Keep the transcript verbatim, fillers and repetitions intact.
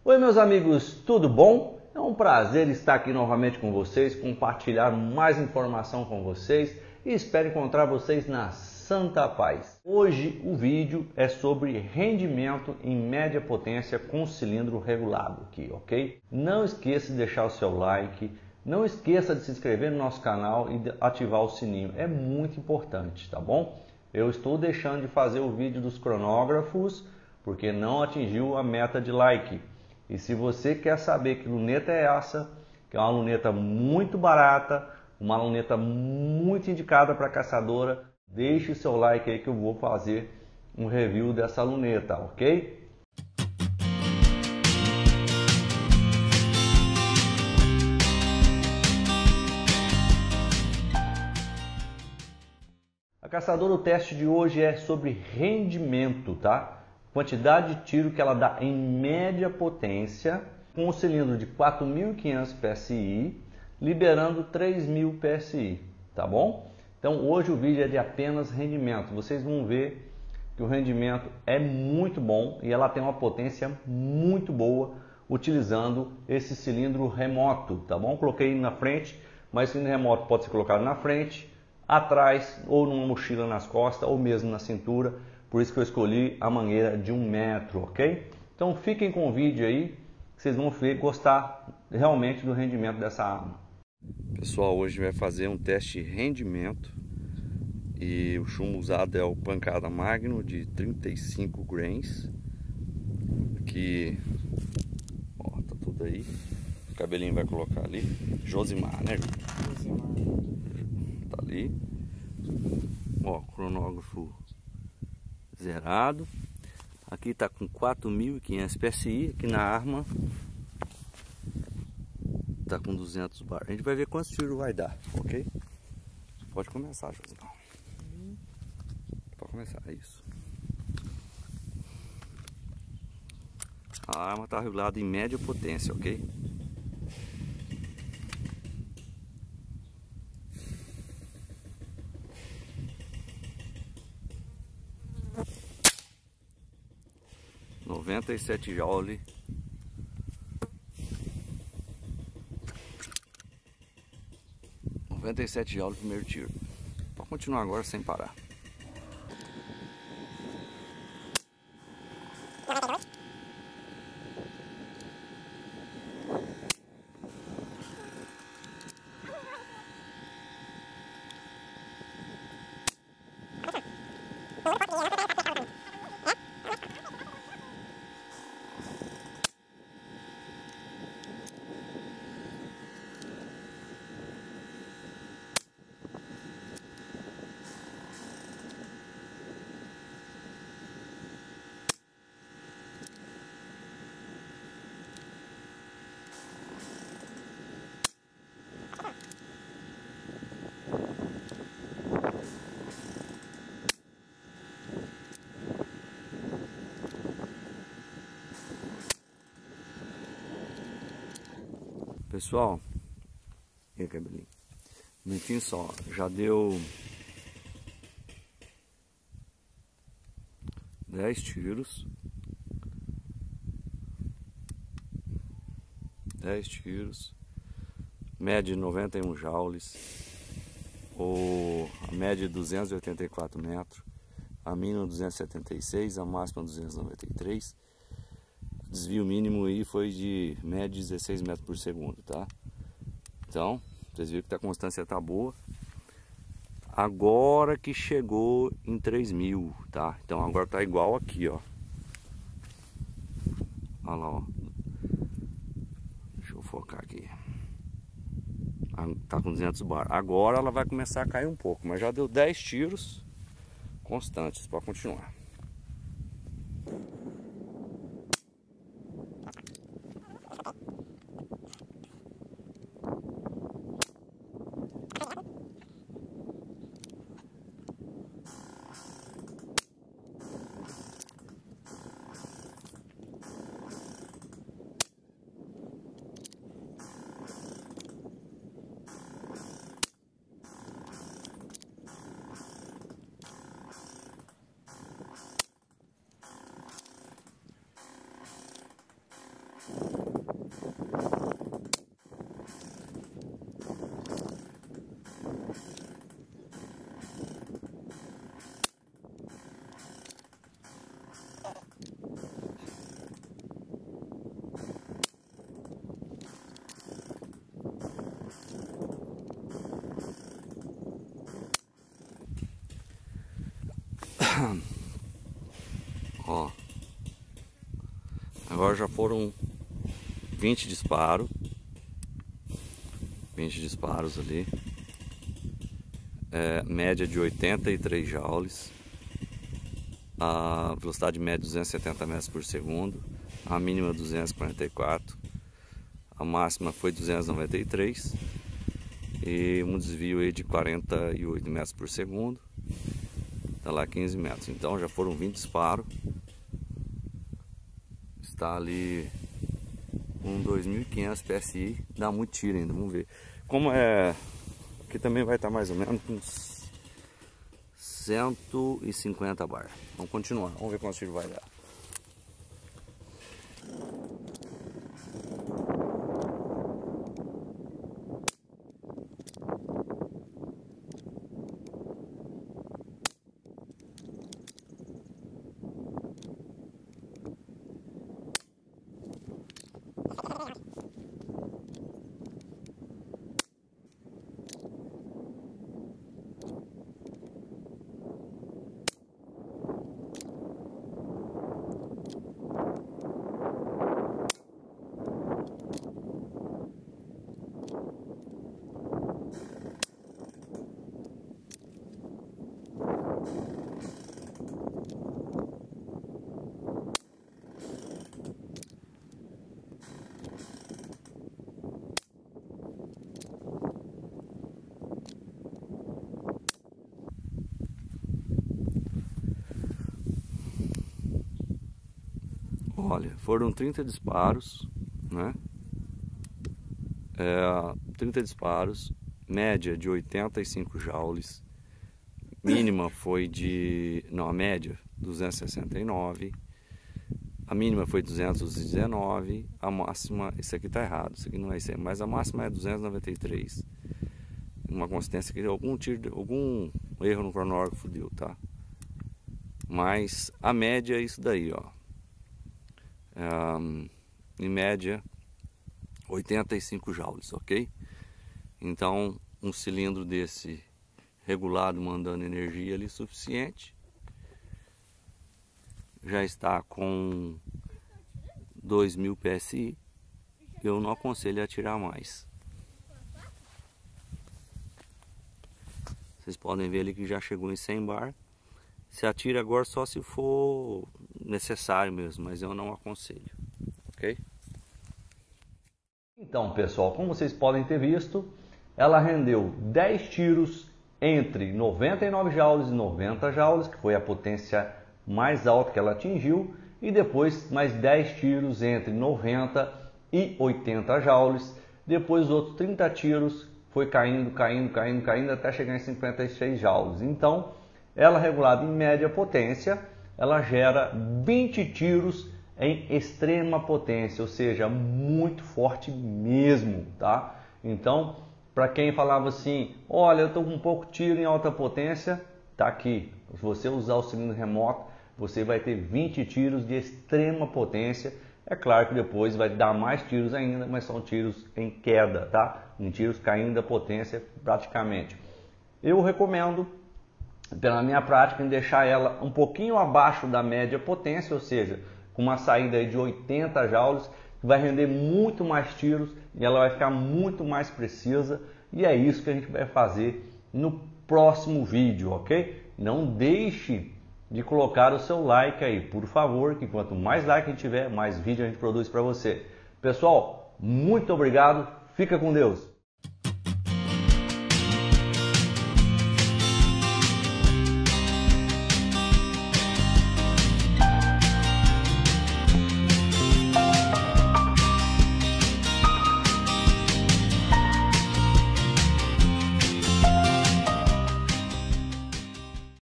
Oi meus amigos, tudo bom? É um prazer estar aqui novamente com vocês, compartilhar mais informação com vocês e espero encontrar vocês na Santa Paz. Hoje o vídeo é sobre rendimento em média potência com cilindro regulado aqui, ok? Não esqueça de deixar o seu like, não esqueça de se inscrever no nosso canal e de ativar o sininho, é muito importante, tá bom? Eu estou deixando de fazer o vídeo dos cronógrafos porque não atingiu a meta de like. E se você quer saber que luneta é essa, que é uma luneta muito barata, uma luneta muito indicada para caçadora, deixe o seu like aí que eu vou fazer um review dessa luneta, ok? A caçadora, o teste de hoje é sobre rendimento, tá? Quantidade de tiro que ela dá em média potência com um cilindro de quatro mil e quinhentos P S I, liberando três mil P S I, tá bom? Então hoje o vídeo é de apenas rendimento. Vocês vão ver que o rendimento é muito bom e ela tem uma potência muito boa utilizando esse cilindro remoto, tá bom? Coloquei na frente, mas esse cilindro remoto pode ser colocado na frente, atrás ou numa mochila nas costas ou mesmo na cintura. Por isso que eu escolhi a mangueira de um metro, ok? Então fiquem com o vídeo aí, que vocês vão ver, gostar realmente do rendimento dessa arma. Pessoal, hoje vai fazer um teste de rendimento e o chumbo usado é o Pancada Magno de trinta e cinco grains. Aqui, ó, tá tudo aí. O cabelinho vai colocar ali. Josimar, né? Josimar. Tá ali. Ó, cronógrafo zerado. Aqui está com quatro mil e quinhentos P S I. Aqui na arma está com duzentos bar. A gente vai ver quantos tiros vai dar, ok? Pode começar, Josimar. Pode começar, é isso. A arma está regulada em média potência, ok? noventa e sete joule. noventa e sete joule primeiro tiro. Pode continuar agora sem parar. Pessoal, e aí, cabelinho? Um minutinho só, já deu dez tiros. dez tiros. Média de noventa e um joules. Ou a média de duzentos e oitenta e quatro metros. A mínima duzentos e setenta e seis, a máxima duzentos e noventa e três. Desvio mínimo aí foi de média de dezesseis metros por segundo, tá? Então, vocês viram que a constância tá boa. Agora que chegou em três mil, tá? Então agora tá igual aqui, ó. Olha lá, ó. Deixa eu focar aqui. Tá com duzentos bar. Agora ela vai começar a cair um pouco, mas já deu dez tiros constantes para continuar. Ó, agora já foram vinte disparos, vinte disparos ali, é, média de oitenta e três joules, a velocidade média duzentos e setenta metros por segundo, a mínima duzentos e quarenta e quatro, a máxima foi duzentos e noventa e três e um desvio aí de quarenta e oito metros por segundo, tá lá quinze metros. Então já foram vinte disparos, está ali com dois mil e quinhentos P S I, dá muito tiro ainda, vamos ver. Como é, aqui também vai estar mais ou menos com uns cento e cinquenta bar. Vamos continuar, vamos ver quanto tiro vai dar. Olha, foram trinta disparos, né? É, trinta disparos, média de oitenta e cinco joules, mínima foi de, não, a média duzentos e sessenta e nove, a mínima foi duzentos e dezenove, a máxima, isso aqui tá errado, isso aqui não é isso aí, mas a máxima é duzentos e noventa e três. Uma consistência que algum tiro, algum erro no cronógrafo deu, tá? Mas a média é isso daí, ó. Um, em média oitenta e cinco joules, ok? Então um cilindro desse regulado mandando energia ali suficiente já está com dois mil P S I. Eu não aconselho a atirar mais. Vocês podem ver ali que já chegou em cem bar. Se atira agora só se for necessário mesmo, mas eu não aconselho, ok? Então, pessoal, como vocês podem ter visto, ela rendeu dez tiros entre noventa e nove joules e noventa joules, que foi a potência mais alta que ela atingiu, e depois mais dez tiros entre noventa e oitenta joules. Depois os outros trinta tiros foi caindo, caindo, caindo, caindo até chegar em cinquenta e seis joules. Então, ela regulada em média potência, ela gera vinte tiros em extrema potência, ou seja, muito forte mesmo, tá? Então, para quem falava assim, olha, eu estou com um pouco tiro em alta potência, tá aqui. Se você usar o cilindro remoto, você vai ter vinte tiros de extrema potência. É claro que depois vai dar mais tiros ainda, mas são tiros em queda, tá? Em tiros caindo da potência praticamente. Eu recomendo, pela minha prática, em deixar ela um pouquinho abaixo da média potência, ou seja, com uma saída aí de oitenta joules, que vai render muito mais tiros e ela vai ficar muito mais precisa. E é isso que a gente vai fazer no próximo vídeo, ok? Não deixe de colocar o seu like aí, por favor, que quanto mais like a gente tiver, mais vídeo a gente produz para você. Pessoal, muito obrigado, fica com Deus!